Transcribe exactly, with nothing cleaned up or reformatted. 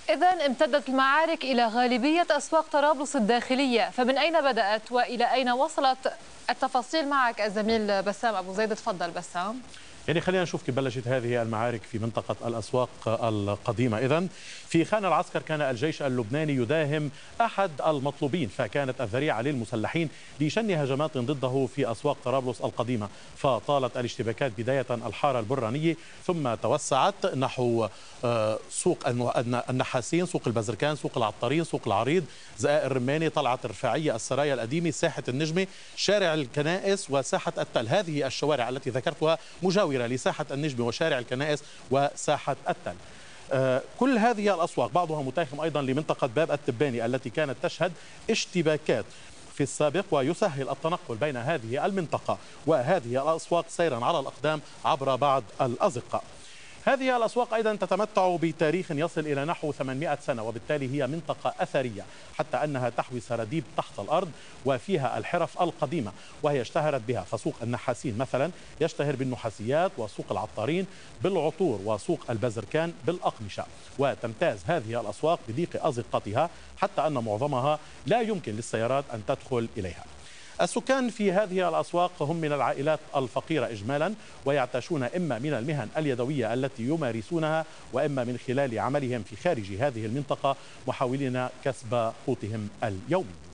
إذن امتدت المعارك إلى غالبية أسواق طرابلس الداخلية، فمن أين بدأت وإلى أين وصلت؟ التفاصيل معك الزميل بسام أبو زيد. تفضل بسام. يعني خلينا نشوف كيف بلشت هذه المعارك في منطقة الأسواق القديمة. إذن في خان العسكر كان الجيش اللبناني يداهم أحد المطلوبين، فكانت الذريعة للمسلحين لشن هجمات ضده في أسواق طرابلس القديمة، فطالت الاشتباكات بداية الحارة البرانية ثم توسعت نحو سوق النحاسين، سوق البزركان، سوق العطارين، سوق العريض، زقاق الرماني، طلعة الرفاعية، السرايا القديمة، ساحة النجمة، شارع الكنائس وساحة التل. هذه الشوارع التي ذكرتها مجاورة لساحة النجمة وشارع الكنائس وساحة التل. آه كل هذه الأسواق بعضها متاخم أيضا لمنطقة باب التباني التي كانت تشهد اشتباكات في السابق، ويسهل التنقل بين هذه المنطقة وهذه الأسواق سيرا على الأقدام عبر بعض الأزقة. هذه الأسواق أيضا تتمتع بتاريخ يصل إلى نحو ثمانمئة سنة، وبالتالي هي منطقة أثرية حتى أنها تحوي سراديب تحت الأرض وفيها الحرف القديمة وهي اشتهرت بها. فسوق النحاسين مثلا يشتهر بالنحاسيات، وسوق العطارين بالعطور، وسوق البزركان بالأقمشة. وتمتاز هذه الأسواق بضيق أزقتها حتى أن معظمها لا يمكن للسيارات أن تدخل إليها. السكان في هذه الأسواق هم من العائلات الفقيرة إجمالا، ويعتاشون إما من المهن اليدوية التي يمارسونها وإما من خلال عملهم في خارج هذه المنطقة محاولين كسب قوتهم اليومي.